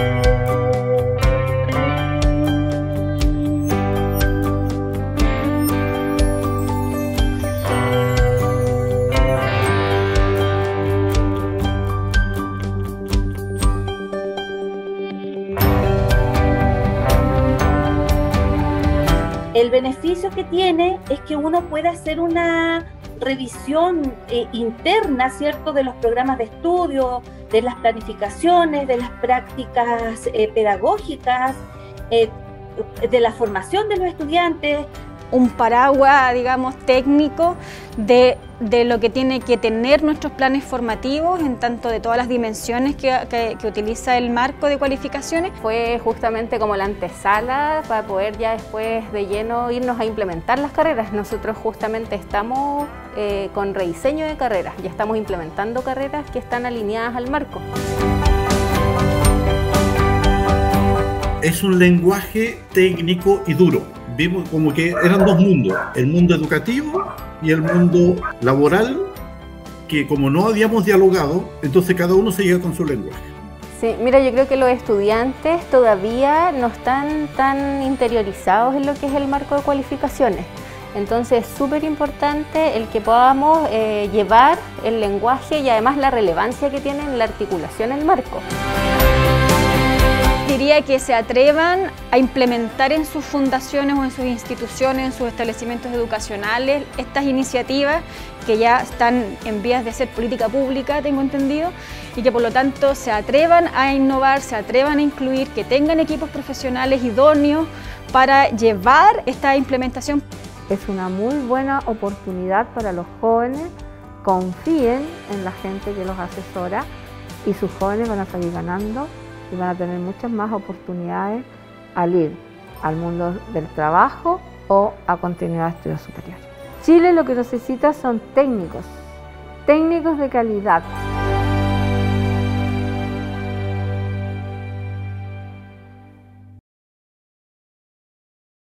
El beneficio que tiene es que uno puede hacer una revisión interna, ¿cierto?, de los programas de estudio, de las planificaciones, de las prácticas pedagógicas, de la formación de los estudiantes. Un paraguas, digamos, técnico de lo que tiene que tener nuestros planes formativos, en tanto de todas las dimensiones que utiliza el marco de cualificaciones. Fue justamente como la antesala para poder ya después de lleno irnos a implementar las carreras. Nosotros justamente estamos con rediseño de carreras, ya estamos implementando carreras que están alineadas al marco. Es un lenguaje técnico y duro. Vimos como que eran dos mundos, el mundo educativo y el mundo laboral, que como no habíamos dialogado, entonces cada uno seguía con su lenguaje. Sí, mira, yo creo que los estudiantes todavía no están tan interiorizados en lo que es el marco de cualificaciones. Entonces es súper importante el que podamos llevar el lenguaje y además la relevancia que tiene en la articulación del marco. Diría que se atrevan a implementar en sus fundaciones o en sus instituciones, en sus establecimientos educacionales, estas iniciativas que ya están en vías de ser política pública, tengo entendido, y que por lo tanto se atrevan a innovar, se atrevan a incluir, que tengan equipos profesionales idóneos para llevar esta implementación. Es una muy buena oportunidad para los jóvenes, confíen en la gente que los asesora y sus jóvenes van a salir ganando y van a tener muchas más oportunidades al ir al mundo del trabajo o a continuar estudios superiores. Chile lo que necesita son técnicos de calidad.